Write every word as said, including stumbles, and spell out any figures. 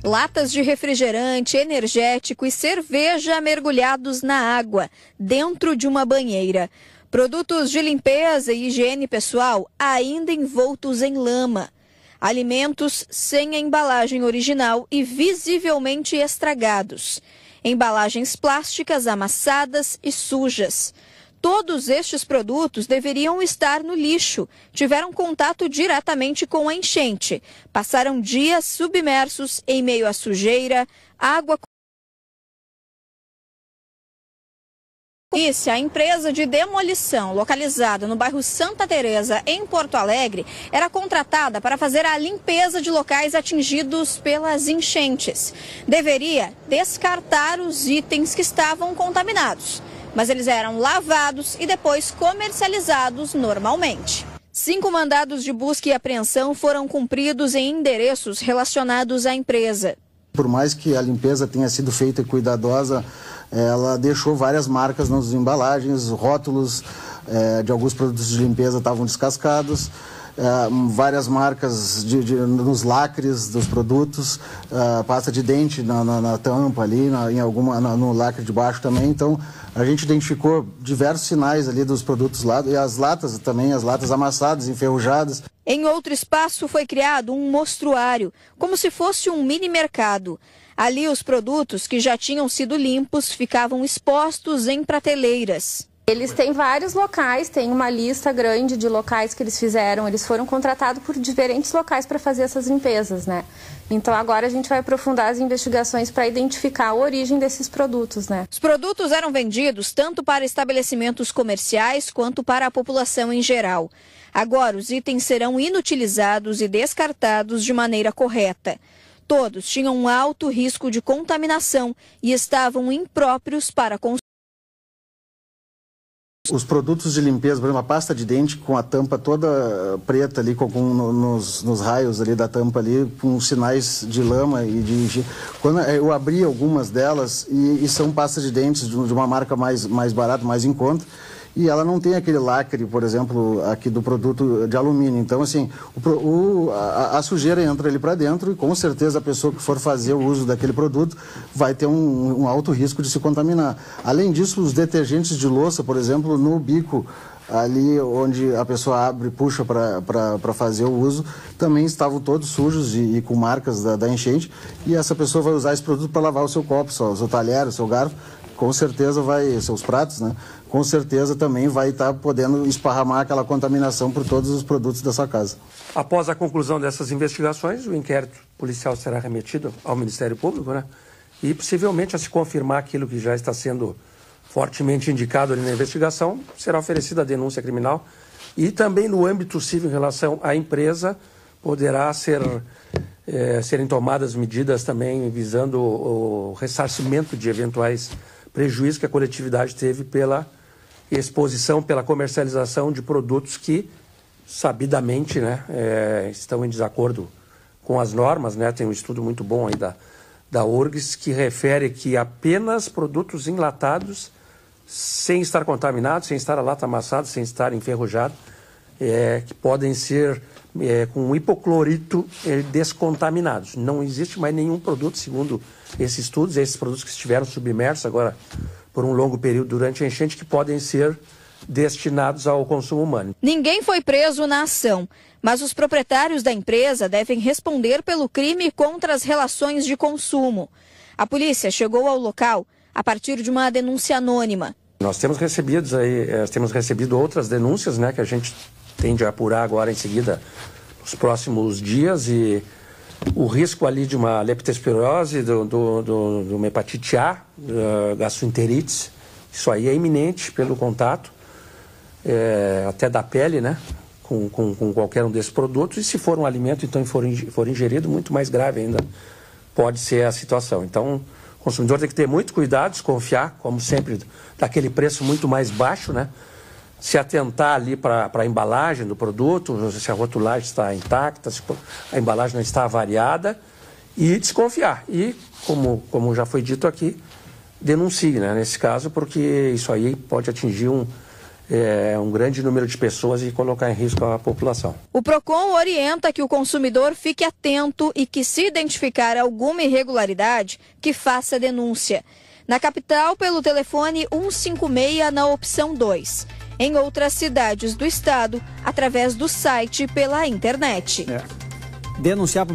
Latas de refrigerante, energético e cerveja mergulhados na água, dentro de uma banheira. Produtos de limpeza e higiene pessoal ainda envoltos em lama. Alimentos sem a embalagem original e visivelmente estragados. Embalagens plásticas amassadas e sujas. Todos estes produtos deveriam estar no lixo, tiveram contato diretamente com a enchente, passaram dias submersos em meio à sujeira, água. A empresa de demolição, localizada no bairro Santa Teresa, em Porto Alegre, era contratada para fazer a limpeza de locais atingidos pelas enchentes. Deveria descartar os itens que estavam contaminados, mas eles eram lavados e depois comercializados normalmente. Cinco mandados de busca e apreensão foram cumpridos em endereços relacionados à empresa. Por mais que a limpeza tenha sido feita cuidadosa, ela deixou várias marcas nas embalagens, rótulos é, de alguns produtos de limpeza estavam descascados, é, várias marcas de, de, nos lacres dos produtos, é, pasta de dente na, na, na tampa ali, na, em alguma, na, no lacre de baixo também. Então a gente identificou diversos sinais ali dos produtos lá, e as latas também, as latas amassadas, enferrujadas. Em outro espaço foi criado um mostruário, como se fosse um mini mercado. Ali os produtos que já tinham sido limpos ficavam expostos em prateleiras. Eles têm vários locais, tem uma lista grande de locais que eles fizeram. Eles foram contratados por diferentes locais para fazer essas limpezas, né? Então agora a gente vai aprofundar as investigações para identificar a origem desses produtos, né? Os produtos eram vendidos tanto para estabelecimentos comerciais quanto para a população em geral. Agora os itens serão inutilizados e descartados de maneira correta. Todos tinham um alto risco de contaminação e estavam impróprios para consumo. Os produtos de limpeza, por exemplo, a pasta de dente com a tampa toda preta ali, com, com nos, nos raios ali da tampa ali, com sinais de lama e de... Quando eu abri algumas delas, e, e são pastas de dentes de, de uma marca mais, mais barata, mais em conta, e ela não tem aquele lacre, por exemplo, aqui do produto de alumínio. Então, assim, o, o, a, a sujeira entra ali para dentro e com certeza a pessoa que for fazer o uso daquele produto vai ter um, um alto risco de se contaminar. Além disso, os detergentes de louça, por exemplo, no bico, ali onde a pessoa abre e puxa para fazer o uso, também estavam todos sujos e, e com marcas da, da enchente. E essa pessoa vai usar esse produto para lavar o seu copo, o seu talher, o seu garfo. Com certeza vai, seus pratos, né? Com certeza também vai estar podendo esparramar aquela contaminação por todos os produtos da sua casa. Após a conclusão dessas investigações, o inquérito policial será remetido ao Ministério Público, né? E possivelmente, a se confirmar aquilo que já está sendo fortemente indicado ali na investigação, será oferecida a denúncia criminal. E também no âmbito civil em relação à empresa, poderá ser, é, serem tomadas medidas também visando o, o ressarcimento de eventuais prejuízos que a coletividade teve pela exposição, pela comercialização de produtos que, sabidamente, né, é, estão em desacordo com as normas, né? Tem um estudo muito bom aí da, da U R G S que refere que apenas produtos enlatados, sem estar contaminados, sem estar a lata amassada, sem estar enferrujado, é, que podem ser é, com hipoclorito é, descontaminados. Não existe mais nenhum produto, segundo esses estudos, esses produtos que estiveram submersos agora por um longo período durante a enchente, que podem ser destinados ao consumo humano. Ninguém foi preso na ação, mas os proprietários da empresa devem responder pelo crime contra as relações de consumo. A polícia chegou ao local a partir de uma denúncia anônima. Nós temos recebido, aí, temos recebido outras denúncias, né, que a gente tende a apurar agora em seguida, nos próximos dias, e o risco ali de uma leptospirose, do, do, do, de uma hepatite A, uh, gastroenterites, isso aí é iminente pelo contato, é, até da pele, né, com, com, com qualquer um desses produtos, e se for um alimento, então, for, for ingerido, muito mais grave ainda pode ser a situação. Então, o consumidor tem que ter muito cuidado, desconfiar, como sempre, daquele preço muito mais baixo, né, se atentar ali para a embalagem do produto, se a rotulagem está intacta, se a embalagem não está avariada, e desconfiar. E, como, como já foi dito aqui, denuncie, né, nesse caso, porque isso aí pode atingir um, é, um grande número de pessoas e colocar em risco a população. O PROCON orienta que o consumidor fique atento e que, se identificar alguma irregularidade, que faça denúncia. Na capital, pelo telefone cento e cinquenta e seis na opção dois. Em outras cidades do estado, através do site pela internet. É. Denunciar